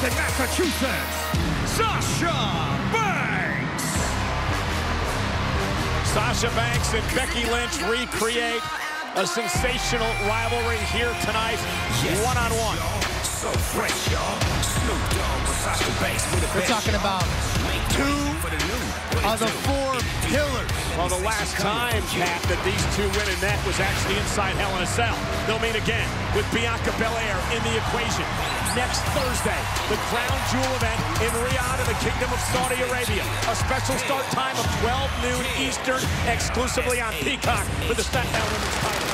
Boston, Massachusetts, Sasha Banks. Sasha Banks and Becky Lynch recreate a sensational rivalry here tonight, one-on-one. So fresh, y'all. Snoop Dogg with Sasha Banks. We're talking about two of the four pillars. Well, the last time, Pat, that these two women met was actually inside Hell in a Cell. They'll meet again with Bianca Belair in the equation. Next Thursday, the Crown Jewel event in Riyadh in the Kingdom of Saudi Arabia. A special start time of 12 noon Eastern, exclusively on Peacock for the SmackDown Women's title.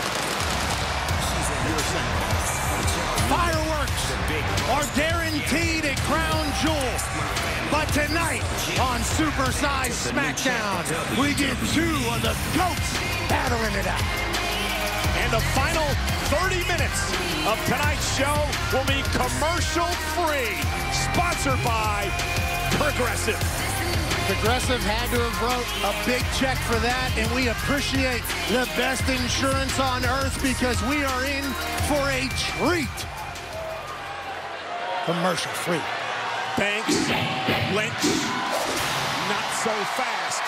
Fireworks are guaranteed at Crown Jewel. But tonight on Supersize SmackDown, we get two of the GOATs battling it out. And the final 30 minutes of tonight's show will be commercial-free, sponsored by Progressive. Progressive had to have wrote a big check for that, and we appreciate the best insurance on earth because we are in for a treat. Commercial-free. Banks, Lynch, not so fast.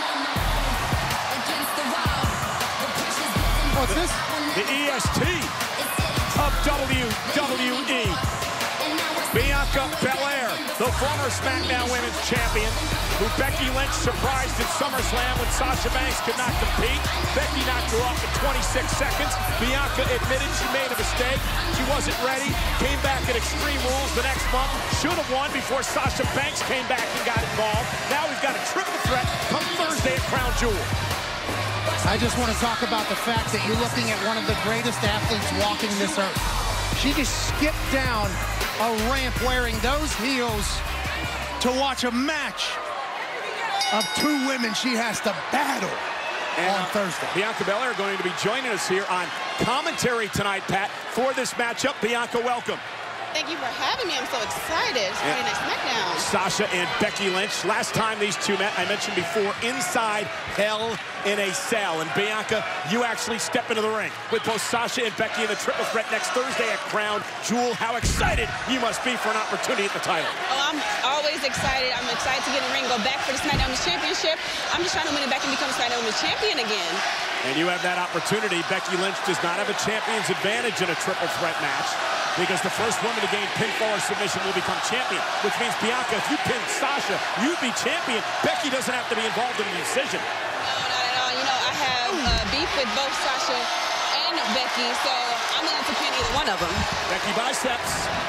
What's this? The EST of WWE. Bianca Belair, the former SmackDown Women's Champion, who Becky Lynch surprised at SummerSlam when Sasha Banks could not compete. Becky knocked her off in 26 seconds. Bianca admitted she made a mistake. She wasn't ready. Came back at Extreme Rules the next month. Should have won before Sasha Banks came back and got involved. Now we've got a triple threat come Thursday at Crown Jewel. I just want to talk about the fact that you're looking at one of the greatest athletes walking this earth. She just skipped down a ramp wearing those heels to watch a match of two women she has to battle on Thursday. Bianca Belair going to be joining us here on commentary tonight, Pat, for this matchup. Bianca, welcome. Thank you for having me. I'm so excited. It's Friday Night SmackDown. Sasha and Becky Lynch. Last time these two met, I mentioned before, inside Hell in a Cell. And Bianca, you actually step into the ring with both Sasha and Becky in the triple threat next Thursday at Crown Jewel. How excited you must be for an opportunity at the title. Oh, I'm always excited. I'm excited to get in the ring, go back for the SmackDown Women's Championship. I'm just trying to win it back and become a SmackDown Women's Champion again. And you have that opportunity. Becky Lynch does not have a champion's advantage in a triple threat match, because the first woman to gain pinfall or submission will become champion, which means, Bianca, if you pin Sasha, you'd be champion. Becky doesn't have to be involved in the decision. No, not at all. You know, I have beef with both Sasha and Becky, so I'm willing to pin either one of them. Becky biceps.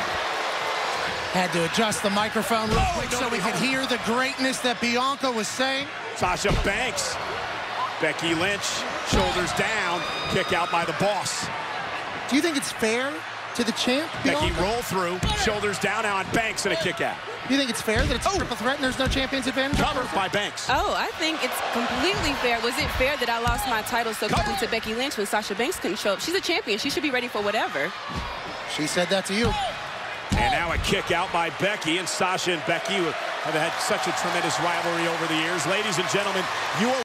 Had to adjust the microphone real quick so we could hear the greatness that Bianca was saying. Sasha Banks. Becky Lynch, shoulders down, kick out by the boss. Do you think it's fair to the champ, Becky Bianca? roll through, shoulders down now on Banks and a kick out. Do you think it's fair that it's a triple threat and there's no champion's advantage? Covered by Banks. Oh, I think it's completely fair. Was it fair that I lost my title so quickly to Becky Lynch when Sasha Banks couldn't show up? She's a champion. She should be ready for whatever. She said that to you. And now a kick out by Becky, and Sasha and Becky have had such a tremendous rivalry over the years. Ladies and gentlemen, you are